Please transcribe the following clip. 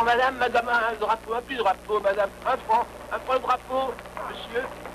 madame, un drapeau, un petit drapeau, madame, 1 franc le drapeau, monsieur.